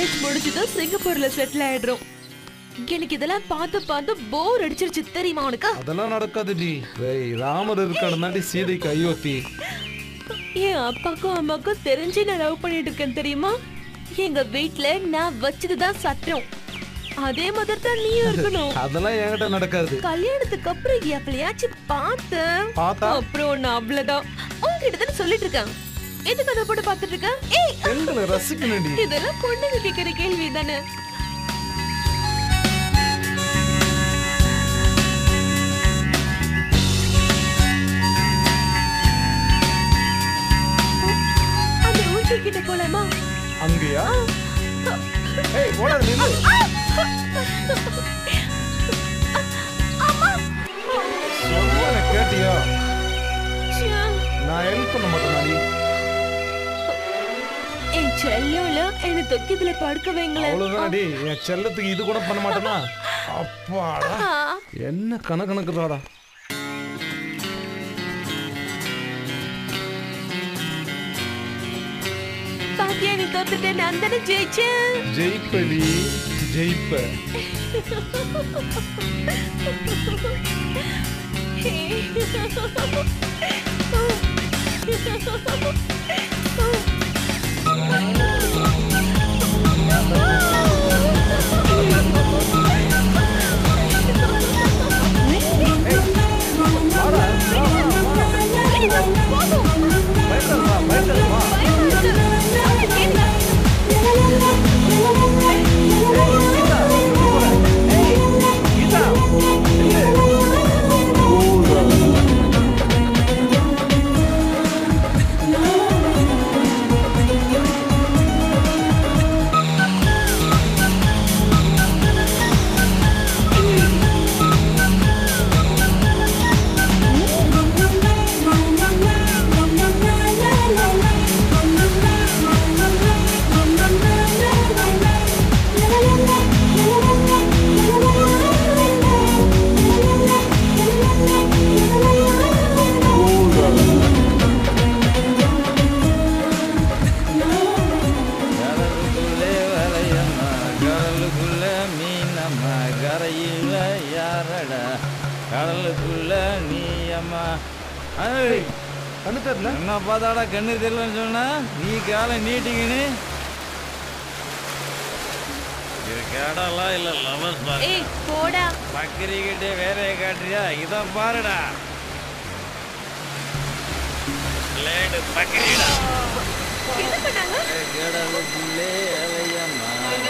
College முடிச்சதும் சிங்கப்பூர்ல settle ஆயிடுறோம். எனக்கு இதெல்லாம் பார்த்து பார்த்து போர் அடிச்சிருச்சு தெரியுமா உனக்கு? அதெல்லாம் நடக்காதுடி. ராமர் இருக்கானதாண்டி சீதைக்கு அயோத்தி. என் அப்பாக்கும் அம்மாக்கும் தெரிஞ்சு நான் லவ் பண்ணிட்டு இருக்கேன் தெரியுமா? எங்க வீட்ல நான் வச்சதுதான் சட்டம். அதே மாதிரி தான் நீயும் இருக்கணும். அதெல்லாம் என்கிட்ட நடக்காது. கல்யாணத்துக்கு அப்புறம் எப்பளையாச்சும் பார்த்தேன், அப்புறம் நான் அவ்வளவுதான். உங்ககிட்ட தானே சொல்லிட்டு இருக்கேன். எதுக்கு அதை போட்டு பார்த்துட்டு இருக்கேன்? பெண்களை ரசிக்கணும்டி. இதெல்லாம் பொண்ணுங்க கேட்கிற கேள்வி தானே. அந்த ஊட்டி கிட்ட போலாமா? அங்கயா? ஏய் போடா நில்லு. அம்மா சொல்லுங்க கேட்டியா? நான் ஹெல்ப் பண்ண மாட்டேனாடி. என் செல்லோல என்ன தொக்கிதுல படுக்க வைங்களே. அவ்வளவுதானடி. என் செல்லத்துக்கு இது கூட பண்ண மாட்டேனா? அப்பாடா என்ன கணக்குறாடா. பாத்தியா நீ தோத்துட்டேன், நான் தானே ஜெயிச்சேன். ஜெயிப்படி ஜெயிப்ப. என்ன பார்த்தாடா கண்ணு தெரியலன்னு சொன்னா நீ காலை நீட்டிங்கன்னு கேடலாம் இல்ல லவர்ஸ் பாரு. போடா பக்கரிக்கிட்டே வேலையை காட்டுறியா? இத பாருடா லேடு பக்கரிடா. என்ன பண்ணாங்க? கேடலுக்குள்ளே அலையம்மா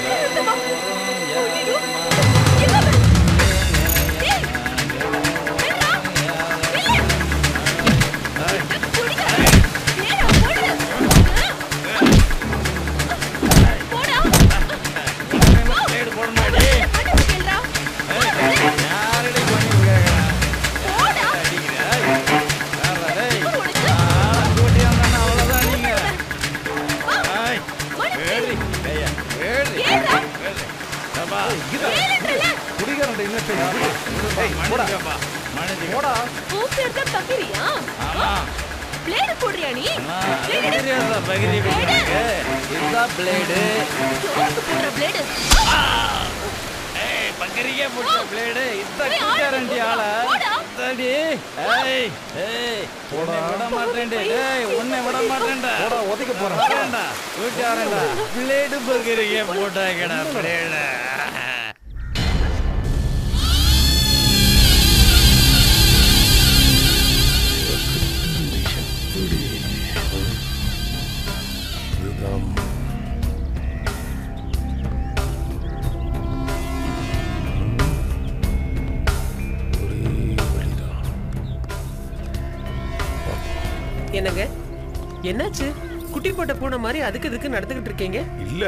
என்னங்க என்னாச்சு? குட்டி போட்ட பூனை மாதிரி அதுக்கு இதுக்கு நடந்துகிட்டு இருக்கீங்க? இல்ல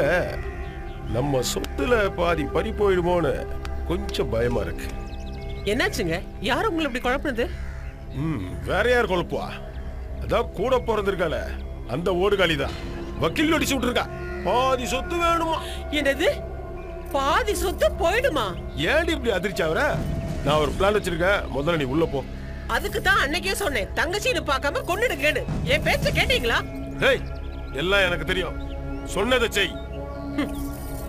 நம்ம சொத்துல பாதி பறி போயிடுமோன்னு கொஞ்சம் பயமா இருக்கு. என்னாச்சுங்க? யார் உங்களை இப்படி குழப்பினது? வேற யார் குழப்பா? அதான் கூட பிறந்திருக்கால அந்த ஓடுகாலிதான் வக்கீல் அடிச்சு விட்டுருக்கா. பாதி சொத்து வேணுமா? என்னது பாதி சொத்து போயிடுமா? ஏன் இப்படி அதிர்ச்சி ஆகுற? நான் ஒரு பிளான் வச்சிருக்கேன், முதல்ல நீ உள்ள போ. அதுக்கு தான் அன்னைக்கே சொன்னேன் தங்கச்சின்னு பார்க்காம கொன்னுடுங்கன்னு. என் பேச்ச கேட்டீங்களா? டேய் எல்லாம் எனக்கு தெரியும், சொன்னதை செய்.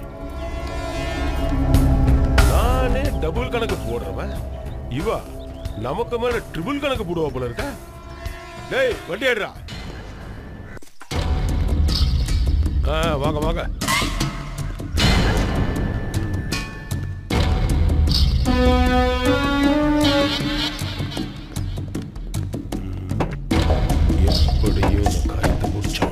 டபுள் கணக்கு போடுறவன் இவா நமக்கு மேல ட்ரிபிள் கணக்கு போடுவா போல இருக்க. டேய் வண்டி ஏடுறா. வாங்க வாங்க. எப்படியும் இந்த காரியத்தை முடிச்சோம்.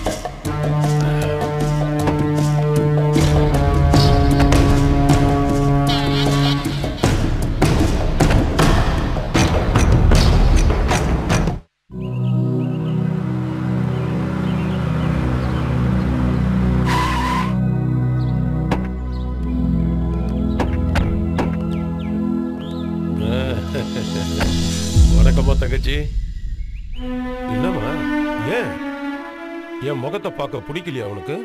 வணக்கம்மா தங்கச்சி. என்னம்மா ஏன் என் முகத்தை பார்க்க பிடிக்கலையா உனக்கு?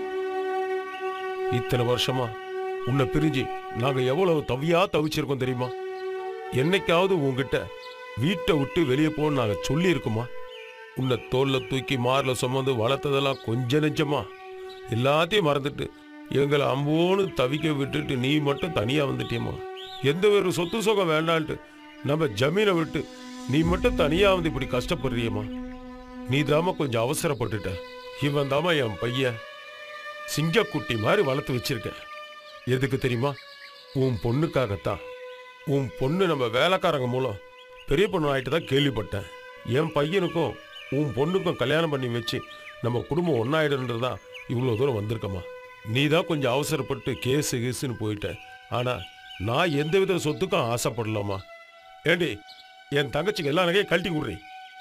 இத்தனை வருஷமா உன்னை பிரிஞ்சு நாங்க எவ்வளவு தவிச்சிருக்கோம் தெரியுமா? என்னைக்காவது உங்ககிட்ட வீட்டை விட்டு வெளியே போன்னு நாங்க சொல்லி இருக்கோமா? உன்னை தோல்ல தூக்கி மார்ல சுமந்து வளர்த்ததெல்லாம் கொஞ்சம் நெஞ்சமா எல்லாத்தையும் மறந்துட்டு எங்களை அம்போன்னு தவிக்க விட்டுட்டு நீ மட்டும் தனியா வந்துட்டியம்மா. எந்த ஒரு சொத்து சுகம் வேண்டான்ட்டு நம்ம ஜமீனை விட்டு நீ மட்டும் தனியா வந்து இப்படி கஷ்டப்படுறியம்மா. நீ தாம கொஞ்சம் அவசரப்பட்டுட்ட. இவன் தாமா என் பையன் சிங்கக்குட்டி மாதிரி வளர்த்து வச்சிருக்க. எதுக்கு தெரியுமா? உன் பொண்ணுக்காகத்தான். உன் பொண்ணு நம்ம வேலைக்காரங்க மூலம் பெரிய பொண்ணு ஆகிட்டு தான் கேள்விப்பட்டேன். என் பையனுக்கும் உன் பொண்ணுக்கும் கல்யாணம் பண்ணி வச்சு நம்ம குடும்பம் ஒன்னாயிடுன்றதுதான் இவ்வளோ தூரம் வந்திருக்கம்மா. நீ தான் கொஞ்சம் அவசரப்பட்டு கேஸுன்னு போயிட்ட. ஆனா நான் எந்தவித சொத்துக்கும் ஆசைப்படலாமா. ஏண்டி என் தங்கச்சிக்கு எல்லா நகையும் கழட்டி விடுறி.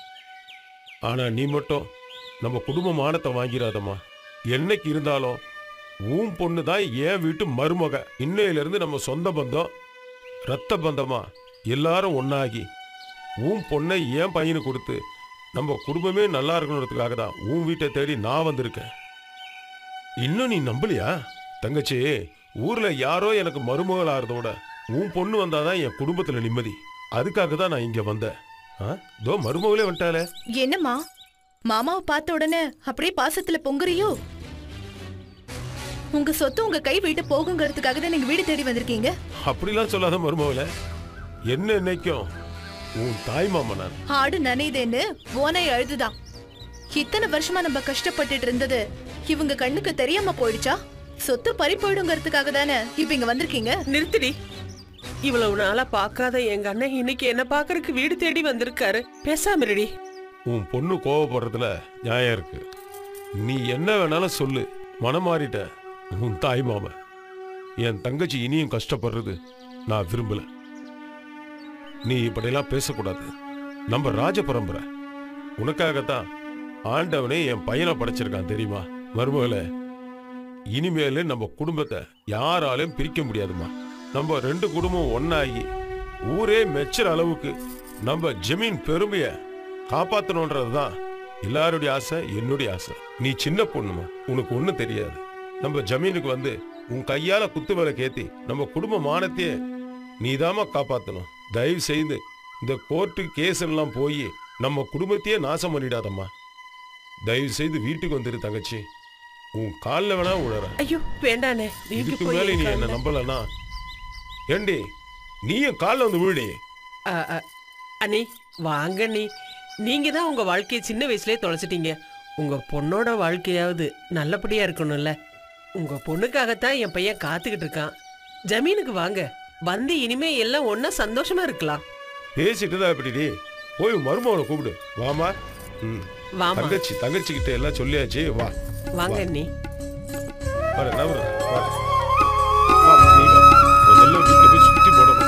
ஆனா நீ மட்டும் நம்ம குடும்ப மானத்தை வாங்கிடாதம்மா. என்னைக்கு இருந்தாலும் உன் பொண்ணு தான் என் வீட்டு மருமக. இன்னையிலிருந்து நம்ம சொந்த பந்தம் ரத்த பந்தமா எல்லாரும் ஒன்னாகி உன் பொண்ணை என் பையனுக்கு கொடுத்து நம்ம குடும்பமே நல்லா இருக்கணுன்றதுக்காக தான் உன் வீட்டை தேடி நான் வந்திருக்கேன். இன்னும் நீ நம்பலையா தங்கச்சி? ஊர்ல யாரோ எனக்கு மருமகள் ஆறதோட உன் பொண்ணு வந்தாதான் என் குடும்பத்துல நிம்மதி. அதுக்காக தான் நான் இங்க வந்தேன். தோ மருமகளே வந்துட்டாலே. என்னம்மா மாமாவை பார்த்த உடனே அப்படியே பாசத்துல பொங்குறியோ? உங்க சொத்து உங்க கை விட்டு போகுங்கிறதுக்காக தான் நீங்க வீடு தேடி வந்திருக்கீங்க. அப்படிலாம் சொல்லாத மருமகளே. என்ன என்னைக்கும் உன் தாய் மாமா நான். ஆடு நனைதேன்னு ஓனை அழுதுதான். இத்தனை வருஷமா நம்ம கஷ்டப்பட்டுட்டு இருந்தது இவங்க கண்ணுக்கு தெரியாம போயிடுச்சா? சொத்து பறி போயிடுங்கிறதுக்காக தானே இப்ப இங்க வந்திருக்கீங்க. நிறுத்திடி. இவ்வளவு நாளா பாக்காத எங்க அண்ணன் இன்னைக்கு என்ன பாக்குறதுக்கு வீடு தேடி வந்திருக்காரு. பேசாம இருடி. உன் பொண்ணு கோவப்படுறதுல நியாயம் இருக்கு. நீ என்ன வேணாலும் சொல்லு. மனம் மாறிட்ட. உன் தாய் மாமா என் தங்கச்சி இனியும் கஷ்டப்படுறது நான் விரும்பல. நீ இப்படியெல்லாம் பேசக்கூடாது. நம்ம ராஜ பரம்பரை. உனக்காகத்தான் ஆண்டவனே என் பையனை படைச்சிருக்கான் தெரியுமா? மருமகளே, இனிமேல நம்ம குடும்பத்தை யாராலையும் பிரிக்க முடியாதுமா. நம்ம ரெண்டு குடும்பம் ஒன்னாகி ஊரே மெச்சுற அளவுக்கு நம்ம ஜமீன் பெருமைய காப்பாத்தணும்ன்றதுதான் எல்லாருடைய ஆசை, என்னுடைய ஆசை. நீ சின்ன பொண்ணுமா, உனக்கு ஒண்ணும் தெரியாது. நம்ம ஜமீனுக்கு வந்து உன் கையால குத்து வேலை கேத்தி நம்ம குடும்ப மானத்தையே நீதாமா காப்பாத்தணும். தயவு செய்து இந்த கோர்ட்டு கேஸ் எல்லாம் போய் நம்ம குடும்பத்தையே நாசம் பண்ணிடாதம்மா. தயவு செய்து வீட்டுக்கு வந்துரு தங்கச்சி. உன் காலில் வேணா உழற. ஐயோ வேண்டானே. இதுக்கு மேலே நீ என்ன நம்பலன்னா ஏண்டி நீ என் காலில் வந்து விழுடி. அண்ணி வாங்க. நீங்க தான் உங்க வாழ்க்கையை சின்ன வயசுலயே தொலைச்சிட்டீங்க. உங்க பொண்ணோட வாழ்க்கையாவது நல்லபடியா இருக்கணும்ல. உங்க பொண்ணுக்காகத்தான் என் பையன் காத்துக்கிட்டு இருக்கான். ஜமீனுக்கு வாங்க. வந்து இனிமே எல்லாம் ஒன்னா சந்தோஷமா இருக்கலாம். பேசிட்டு தான் எப்படி போய் மருமகனை கூப்பிடு. வாமா. தங்கச்சி கிட்ட எல்லாம் சொல்லியாச்சு. வா வாங்க நீ. முதல்ல வீட்டுல போய் சுத்தி போடணும்.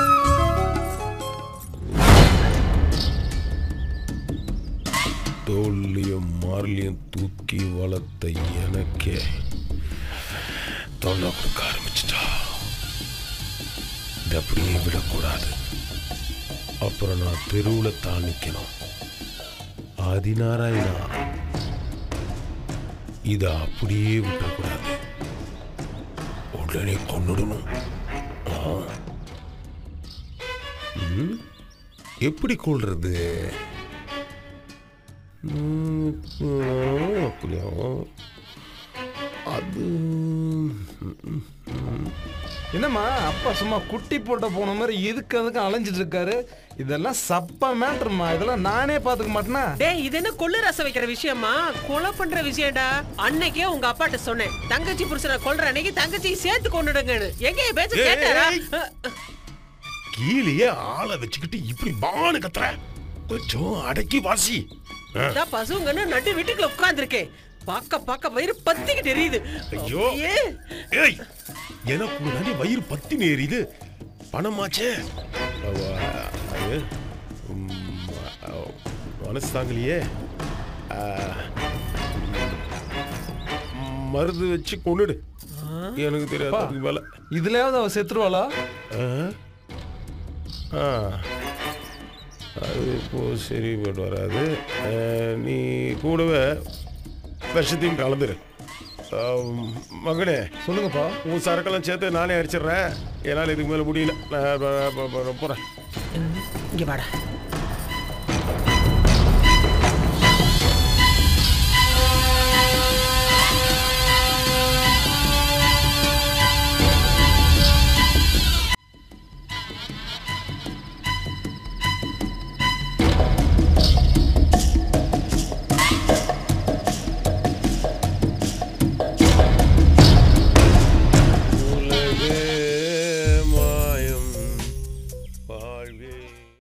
தோல்லையும் மார்லையும் தூக்கி வளர்த்த எனக்கே தொல்லை கொடுக்க ஆரம்பிச்சுட்டா. இதை அப்படியே விடக்கூடாது. அப்புறம் நான் தெருவில் தான் நிற்கணும். ஆதிநாராயணா, இதை அப்படியே விட்டக்கூடாது. உடனே கொன்னுடணும். எப்படி கொள்றது? அப்படியா? அது என்னம்மா அப்பா சும்மா குட்டி போட்ட போன மாதிரி இதுக்கு அதுக்கு அலைஞ்சிட்டு இருக்காரு. இதெல்லாம் சப்பா மேட்டர்மா. இதெல்லாம் நானே பாத்துக்க மாட்டேனா? டேய் இது என்ன கொள்ளு ரசம் வைக்கிற விஷயமா? கொலை பண்ற விஷயம்டா. அன்னைக்கே உங்க அப்பாட்ட சொன்னேன், தங்கச்சி புருஷனை கொல்ற அன்னைக்கு தங்கச்சி சேர்த்து கொண்டுடுங்கன்னு. எங்க பேச்ச கேட்டாரா? கீழே ஆளை வச்சுக்கிட்டு இப்படி பானு கத்துற. கொஞ்சம் அடக்கி வாசி. பசுங்கன்னு நட்டு வீட்டுக்குள்ள உட்கார்ந்துருக்கேன். பாக்க வயிறு பத்திக்கிட்டு எரியுது. ஐயோ ஏய் எனக்கு முன்னாடி வயிறு பத்தி எரியுது. பணமாச்சே மனசு தாங்கலையே. மருந்து வச்சு கொண்டுடு. எனக்கு தெரியாது மேல. இதுலயாவது அவ செத்துருவாளா? அது இப்போ சரி போட்டு வராது. நீ கூடவே விஷத்தையும் கலந்துரு. மகனே சொல்லுங்கப்பா. உன் சரக்கெல்லாம் சேர்த்து நானே அடிச்சிடுறேன். என்னால் இதுக்கு மேலே முடியல. நான் போகிறேன். இங்கே வாடா.